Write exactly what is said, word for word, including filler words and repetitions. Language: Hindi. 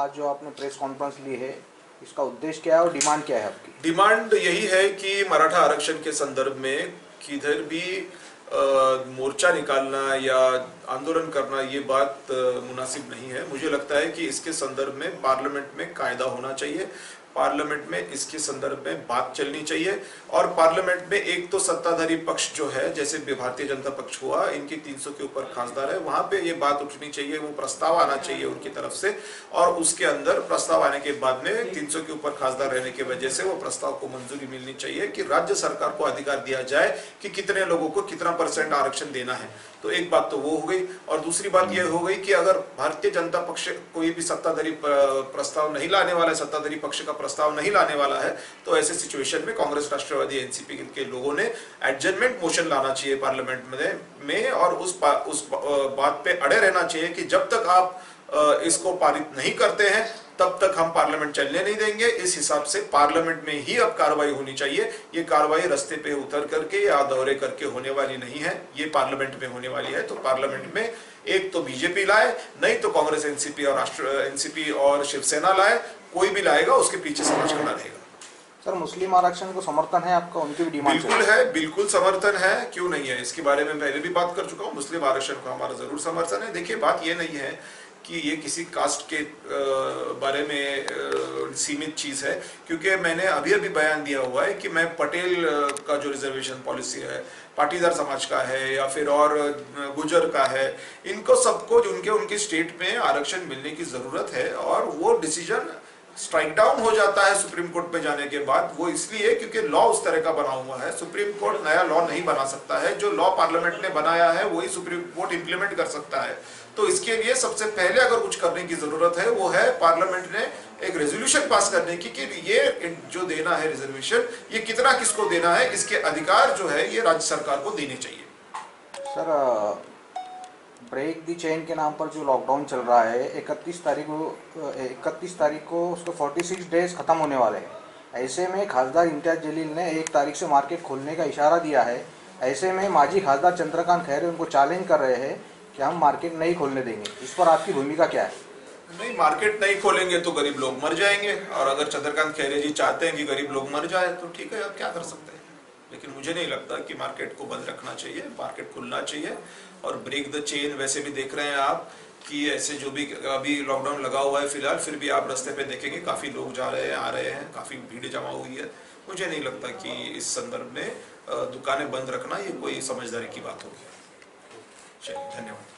आज जो आपने प्रेस कॉन्फ्रेंस ली है, इसका उद्देश्य क्या है और डिमांड क्या है आपकी? डिमांड यही है कि मराठा आरक्षण के संदर्भ में किधर भी आ, मोर्चा निकालना या आंदोलन करना ये बात मुनासिब नहीं है। मुझे लगता है कि इसके संदर्भ में पार्लियामेंट में कायदा होना चाहिए, पार्लियामेंट में इसके संदर्भ में बात चलनी चाहिए और पार्लियामेंट में एक तो सत्ताधारी पक्ष जो है, जैसे भारतीय जनता पक्ष हुआ, इनकी तीन सौ के ऊपर खासदार है, वहां पे ये बात उठनी चाहिए, वो प्रस्ताव आना चाहिए उनकी तरफ से और उसके अंदर प्रस्ताव आने के बाद में तीन सौ के ऊपर खासदार रहने की वजह से वो प्रस्ताव को मंजूरी मिलनी चाहिए कि राज्य सरकार को अधिकार दिया जाए कि कितने लोगों को कितना परसेंट आरक्षण देना है। तो एक बात तो वो हो गई और दूसरी बात ये हो गई कि अगर भारतीय जनता पक्ष कोई भी सत्ताधारी प्रस्ताव नहीं लाने वाला है, सत्ताधारी पक्ष का प्रस्ताव नहीं लाने वाला है, तो ऐसे सिचुएशन में कांग्रेस, राष्ट्रवादी, एनसीपी के लोगों ने एडजर्नमेंट मोशन लाना चाहिए पार्लियामेंट में में और उस बा, उस बात पे अड़े रहना चाहिए कि जब तक आप इसको पारित नहीं करते हैं तब तक हम पार्लियामेंट चलने नहीं देंगे। इस हिसाब से पार्लियामेंट में ही अब कार्रवाई होनी चाहिए। ये कार्रवाई रास्ते पे उतर करके या दौरे करके होने वाली नहीं है, ये पार्लियामेंट में होने वाली है। तो पार्लियामेंट में एक तो बीजेपी लाए, नहीं तो कांग्रेस, एनसीपी और राष्ट्र एनसीपी और शिवसेना लाए, कोई भी लाएगा उसके पीछे समाज खड़ा रहेगा। सर, मुस्लिम आरक्षण को समर्थन है आपका? उनकी भी डिमांड बिल्कुल है, बिल्कुल समर्थन है, क्यों नहीं है। इसके बारे में पहले भी बात कर चुका हूँ। मुस्लिम आरक्षण को हमारा जरूर समर्थन है। देखिए, बात ये नहीं है कि ये किसी कास्ट के बारे में सीमित चीज है, क्योंकि मैंने अभी अभी बयान दिया हुआ है कि मैं पटेल का जो रिजर्वेशन पॉलिसी है, पाटीदार समाज का है या फिर और गुजर का है, इनको सबको उनके उनके स्टेट में आरक्षण मिलने की जरूरत है और वो डिसीजन स्ट्राइक डाउन हो जाता है सुप्रीम कोर्ट में जाने के बाद। वो इसलिए क्योंकि लॉ उस तरह का बना हुआ है। सुप्रीम कोर्ट नया लॉ नहीं बना सकता है, जो लॉ पार्लियामेंट ने बनाया है वही सुप्रीम कोर्ट इंप्लीमेंट कर सकता है। तो इसके लिए सबसे पहले अगर कुछ करने की जरूरत है वो है पार्लियामेंट ने एक रेजोल्यूशन पास करने की कि ये जो देना है रिजर्वेशन, ये कितना किसको देना है, इसके अधिकार जो है ये राज्य सरकार को देने चाहिए। सर, ब्रेक दी चेन के नाम पर जो लॉकडाउन चल रहा है, इकतीस तारीख को इकतीस तारीख को उसको छियालीस डेज खत्म होने वाले हैं। ऐसे में खासदार इम्तियाज जलील ने एक तारीख से मार्केट खोलने का इशारा दिया है। ऐसे में माजी खासदार चंद्रकांत खैरे उनको चैलेंज कर रहे हैं कि हम मार्केट नहीं खोलने देंगे। इस पर आपकी भूमिका क्या है? नहीं, मार्केट नहीं खोलेंगे तो गरीब लोग मर जाएंगे और अगर चंद्रकांत खैरे जी चाहते हैं कि गरीब लोग मर जाए तो ठीक है, आप क्या कर सकते हैं। लेकिन मुझे नहीं लगता कि मार्केट को बंद रखना चाहिए, मार्केट खुलना चाहिए। और ब्रेक द चेन वैसे भी देख रहे हैं आप कि ऐसे जो भी अभी लॉकडाउन लगा हुआ है फिलहाल, फिर भी आप रास्ते पे देखेंगे काफ़ी लोग जा रहे हैं, आ रहे हैं, काफ़ी भीड़ जमा हुई है। मुझे नहीं लगता कि इस संदर्भ में दुकानें बंद रखना ये कोई समझदारी की बात होगी। चलिए, धन्यवाद।